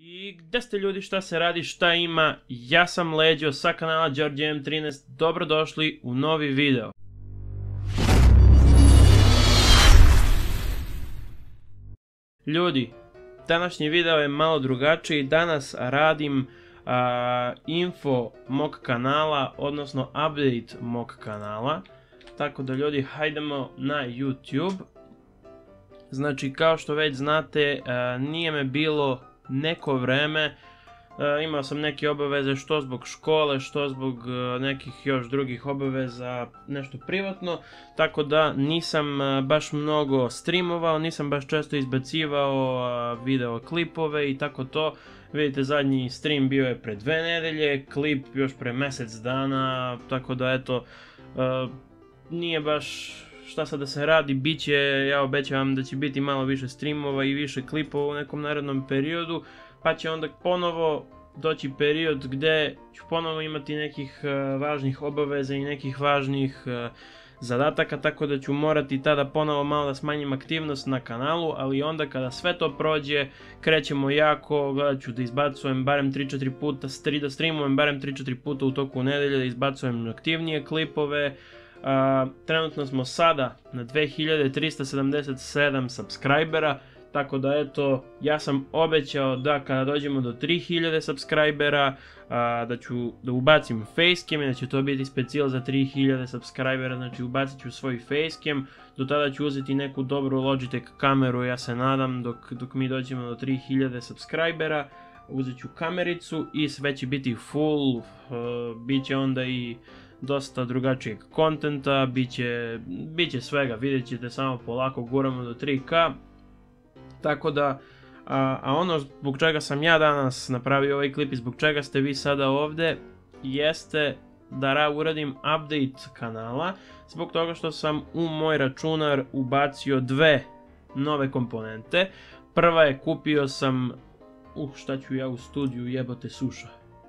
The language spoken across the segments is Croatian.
I gde ste ljudi, šta se radi, šta ima, ja sam Leđo sa kanala Đorđe M13, dobrodošli u novi video. Ljudi, današnji video je malo drugačiji, danas radim info mog kanala, odnosno update mog kanala, tako da ljudi hajdemo na YouTube. Znači kao što već znate, nije me bilo neko vreme, imao sam neke obaveze što zbog škole, što zbog nekih još drugih obaveza, nešto privatno, tako da nisam baš mnogo streamovao, nisam baš često izbacivao video klipove i tako to. Vidite, zadnji stream bio je pre 2 nedelje, klip još pre mjesec dana, tako da eto, nije baš šta sad da se radi, bit će, ja obećavam da će biti malo više streamova i više klipova u nekom narednom periodu, pa će onda ponovo doći period gdje ću ponovo imati nekih važnih obaveza i nekih važnih zadataka, tako da ću morati tada ponovo malo da smanjim aktivnost na kanalu, ali onda kada sve to prođe, krećemo jako, gledat ću da izbacujem barem 3-4 puta, da streamujem barem 3-4 puta u toku nedelje, da izbacujem aktivnije klipove. Trenutno smo sada na 2377 subscribera, tako da eto, ja sam obećao da kada dođemo do 3000 subscribera, da ću da ubacim facecam i da će to biti specijal za 3000 subscribera, znači ubacit ću svoj facecam, do tada ću uzeti neku dobru Logitech kameru, ja se nadam, dok mi dođemo do 3000 subscribera, uzet ću kamericu i sve će biti full, bit će onda i dosta drugačijeg kontenta, bit će svega, vidjet ćete, samo polako guramo do 3K. Tako da, ono zbog čega sam ja danas napravio ovaj klip i zbog čega ste vi sada ovdje, jeste da uradim update kanala, zbog toga što sam u moj računar ubacio 2 nove komponente. Prva je, kupio sam, šta ću ja u studiju, jebote suša.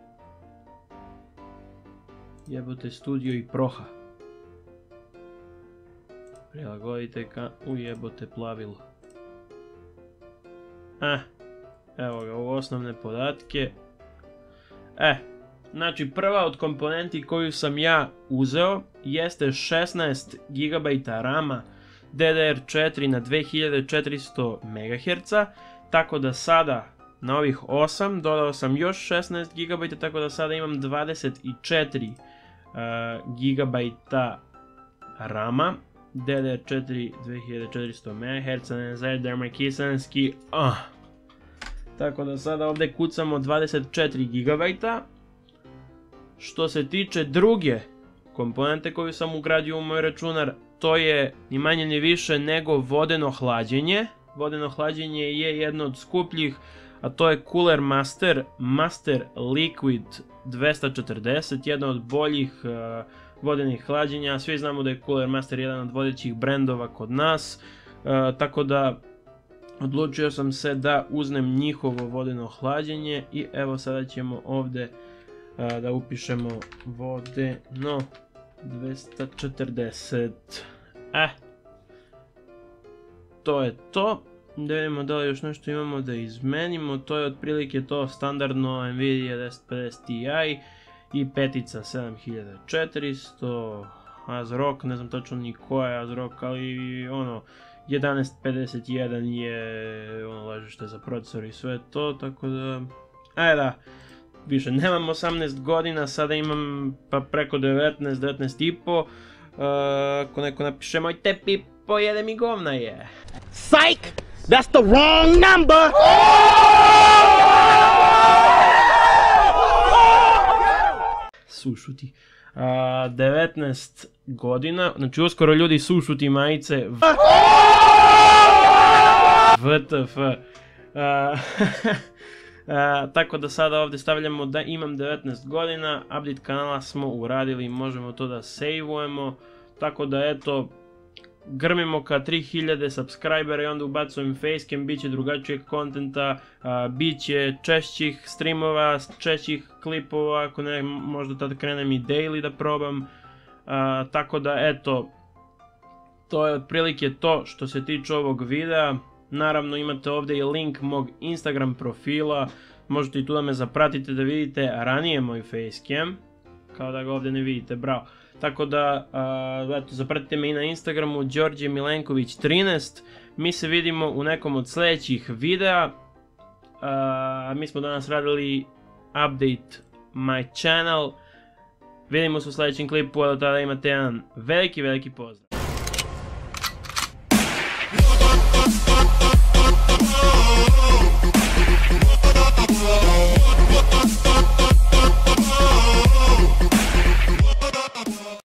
Jebote studio i proha. Prilagodite jebote plavilo. Evo ga, u osnovne podatke. Znači prva od komponenti koju sam ja uzeo jeste 16 GB RAM-a DDR4 na 2400 MHz, tako da sada na ovih 8 dodao sam još 16 GB, tako da sada imam 24 GB RAM-a DDR4 2400 MHz, ne zajedamo kisanski. Tako da sada ovdje kucamo 24 GB. Što se tiče druge komponente koju sam ugradio u moj računar, to je ni manje ni više nego vodeno hlađenje. Vodeno hlađenje je jedno od skupljih, a to je Cooler Master Liquid 240, jedno od boljih vodenih hlađenja. Svi znamo da je Cooler Master jedan od vodećih brendova kod nas, tako da odlučio sam se da uzmem njihovo vodeno hlađenje i evo sada ćemo ovdje da upišemo vodeno 240. To je to. Da vidimo da li još nešto imamo da izmenimo, to je otprilike to standardno Nvidia 1050 Ti i petica 7400, ASRock, ne znam tačno ni koja je ASRock, ali ono 1151 je ono ležište za procesor i sve to, tako da, da, više nemam 18 godina, sada imam pa preko 19 i po, ako neko napiše moj tepi pojede mi govna je. Psych! That's the wrong number! Sušuti. 19 godina, znači uskoro ljudi sušuti majice. VTF. Tako da sada ovdje stavljamo da imam 19 godina, update kanala smo uradili, možemo to da saveujemo, tako da eto, grmimo ka 3000 subscribera i onda ubacujem facecam, bit će drugačijeg kontenta, bit će češćih streamova, češćih klipova, ako ne možda tada krenem i daily da probam, tako da eto, to je otprilike to što se tiče ovog videa. Naravno imate ovdje i link mog Instagram profila, Možete i tu da me zapratite da vidite ranije moj facecam, kao da ga ovdje ne vidite, bravo. Tako da, eto, zapratite me i na Instagramu, Đorđe Milenković 13. Mi se vidimo u nekom od sljedećih videa. Mi smo danas radili update my channel. Vidimo se u sljedećem klipu, a do tada imate jedan veliki pozdrav.